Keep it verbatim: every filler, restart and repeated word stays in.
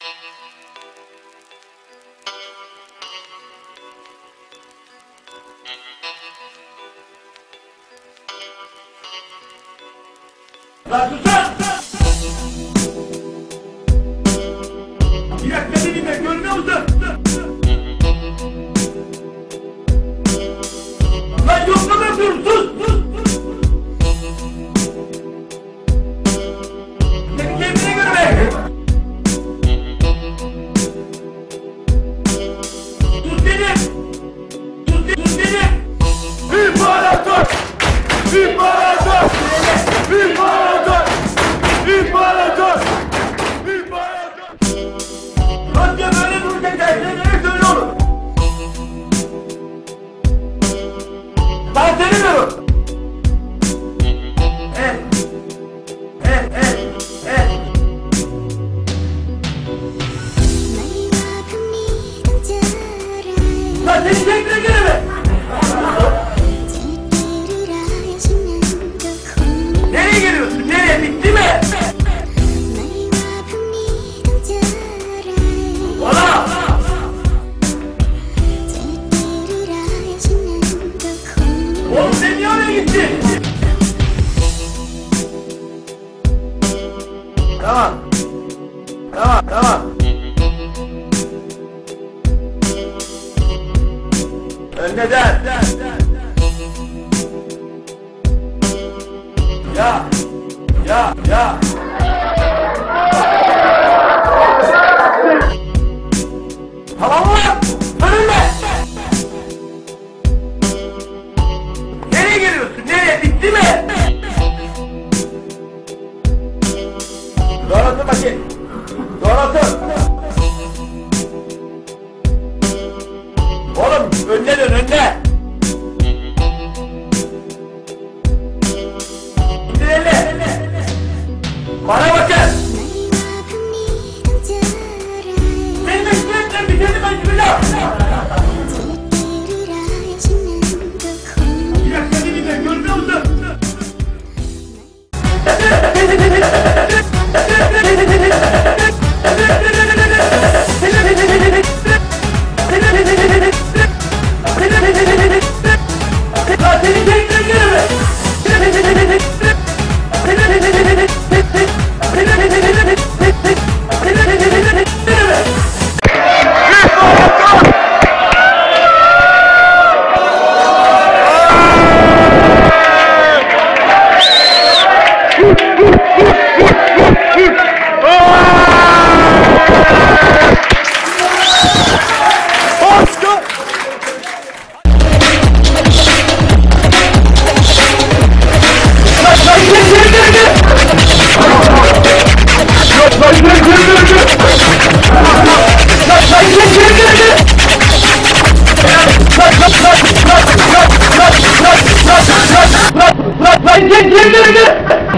Lan susar! Bir dakika dinle, görmüyor musun? Lan yok mu ben dur, sus! Seni kendine göre be! Sus dedim! Sus dedim! Sus dedim! İmparator! İmparator! İmparator! İmparator! İmparator! Radyo böyle duracak dersleri söyle oğlum! Ben söylemiyorum! Evet! Evet! Evet! Evet! Lan seni tekrar gene mi? Nereye geliyorsun? Nereye? Bitti mi? Bana! Oğlum sen niye oraya gittin? Tamam. Tamam, tamam. Önden. Ya, ya, ya. Tamam mı? Önünde. Nereye geliyorsun? Nereye? Bitti mi? Doğrasın bakayım. Doğrasın. Oğlum önüne dön, önüne. Bana bakın! Seni bekleyenler bitelim ben şurada! Bir dakika dinle, görmüyor musun? Lan seni tekrar gene mi? Lan lan lan lan lan